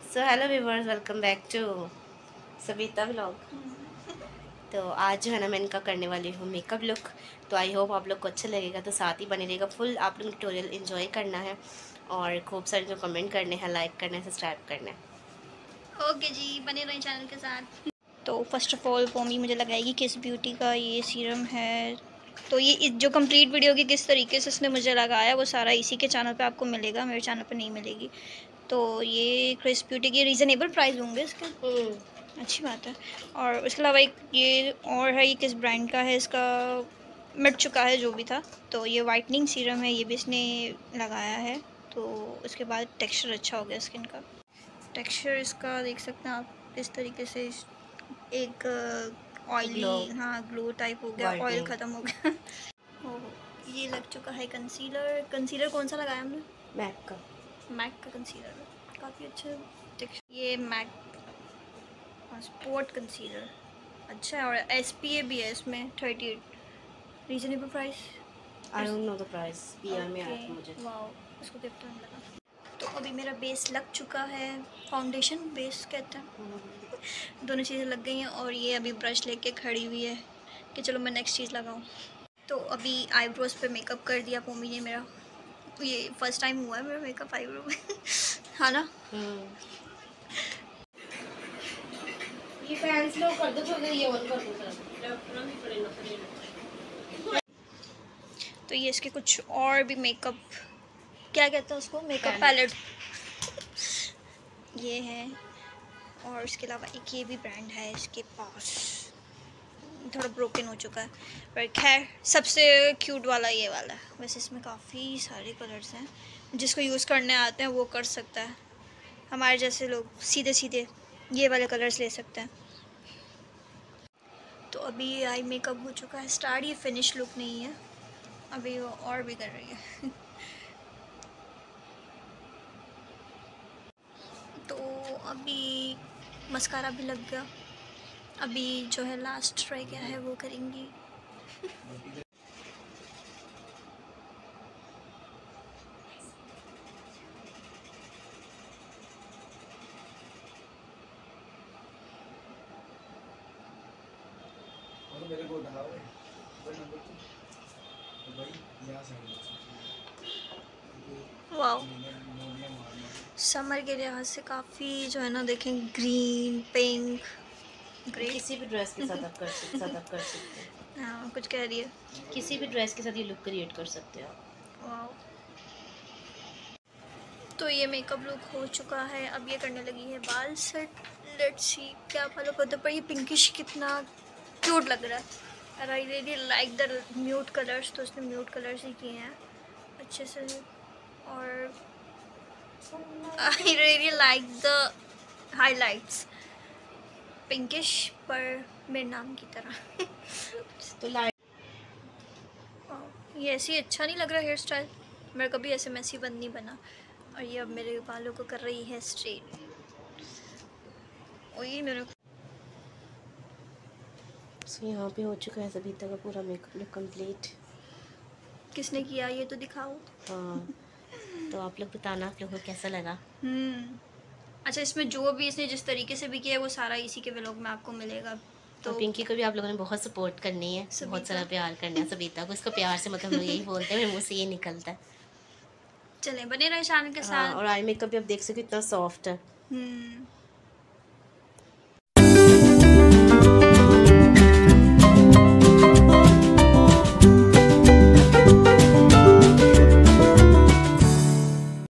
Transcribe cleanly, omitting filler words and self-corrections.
So hello viewers, welcome back to Savita vlog. तो आज जो है ना मैं इनका करने वाली हूँ मेकअप लुक। तो आई होप आप लोग को अच्छा लगेगा, तो साथ ही बने रहेगा। फुल आप लोग ट्यूटोरियल एंजॉय करना है और खूब सारे जो कमेंट करने हैं, लाइक करना है, सब्सक्राइब करना है। ओके जी, बने रहें चैनल के साथ। तो फर्स्ट ऑफ ऑल पोमी मुझे लगाएगी किस ब्यूटी का ये सीरम है। तो ये जो कंप्लीट वीडियो की किस तरीके से उसने मुझे लगाया वो सारा इसी के चैनल पे आपको मिलेगा, मेरे चैनल पे नहीं मिलेगी। तो ये क्रिस ब्यूटी के रीज़नेबल प्राइस होंगे इसके। अच्छी बात है। और उसके अलावा एक ये और है, ये किस ब्रांड का है, इसका मिट चुका है जो भी था। तो ये वाइटनिंग सीरम है, ये भी इसने लगाया है। तो उसके बाद टेक्सचर अच्छा हो गया स्किन का। टेक्सचर इसका देख सकते हैं आप इस तरीके से, एक ऑयली, हाँ ग्लो टाइप हो गया, ऑयल ख़त्म हो गया। ओह, ये लग चुका है कंसीलर। कंसीलर कौन सा लगाया हमने? मैक का कंसीलर, काफ़ी अच्छा टेक्सचर। ये मैक स्पॉट कंसीलर अच्छा है, और SPA भी है इसमें 38। Reasonable price, I don't know the price, PR में आया था मुझे। वाओ, इसको गिफ्ट में लगा। तो अभी मेरा बेस लग चुका है, फाउंडेशन बेस कहते हैं। दोनों चीज़ें लग गई हैं और ये अभी ब्रश लेके खड़ी हुई है कि चलो मैं नेक्स्ट चीज़ लगाऊं। तो अभी आईब्रोज पे मेकअप कर दिया मम्मी ने मेरा। ये फर्स्ट टाइम हुआ है मेरा मेकअप आईब्रो में। हाँ ना। ये फैंस लोग कर दो, थोड़ा ये ऑन कर दो। तो ये इसके कुछ और भी मेकअप, क्या कहते हैं उसको, मेकअप पैलेट ये है। और इसके अलावा एक ये भी ब्रांड है इसके पास, थोड़ा ब्रोकन हो चुका है, पर खैर सबसे क्यूट वाला ये वाला है। वैसे इसमें काफ़ी सारे कलर्स हैं, जिसको यूज़ करने आते हैं वो कर सकता है। हमारे जैसे लोग सीधे सीधे ये वाले कलर्स ले सकते हैं। तो अभी ये आई मेकअप हो चुका है स्टार्ट। ये फिनिश लुक नहीं है, अभी वो और भी कर रही है। तो अभी मस्कारा भी लग गया। अभी जो है लास्ट ट्राई क्या है वो करेंगी। मेरे को उठाओ वाओ, समर के लिहाज से काफ़ी जो है ना, देखें ग्रीन पिंक ग्रे। किसी भी ड्रेस के साथ आप कर सकते हैं। हाँ, कुछ कह रही है। किसी भी ड्रेस के साथ ये लुक क्रिएट कर सकते हो आप। वाओ, तो ये मेकअप लुक हो चुका है। अब ये करने लगी है बाल सेट। लेट्स सी क्या फॉलो करते, पर ये पिंकिश कितना क्यूट लग रहा है। और I really like the mute colours, तो उसने म्यूट कलर्स ही किए हैं अच्छे से। और I really like the highlights, pinkish पर मेरे नाम की तरह। तो लाइट ये ऐसे ही अच्छा नहीं लग रहा हेयर स्टाइल, मेरा कभी ऐसे मैसी बन नहीं बना। और ये अब मेरे बालों को कर रही है स्ट्रेट। और ये मेरे यहाँ पे हो चुका है सभी का पूरा मेकअप लुक कंप्लीट। किसने किया ये तो दिखाओ। हाँ, तो आप लोग बताना आप लोगों को कैसा लगा। अच्छा, इसमें जो भी इसने जिस तरीके से भी किया है वो सारा इसी के व्लॉग में आपको मिलेगा। तो पिंकी को भी आप लोगों ने बहुत सपोर्ट करनी है, बहुत सारा प्यार करना है सविता को। इसको प्यार से मतलब यही बोलते हैं, मेरे मुँह से ये निकलता है। चलें, बने रहे चैनल के साथ। और आई मेकअप भी आप देख सको इतना सॉफ्ट है।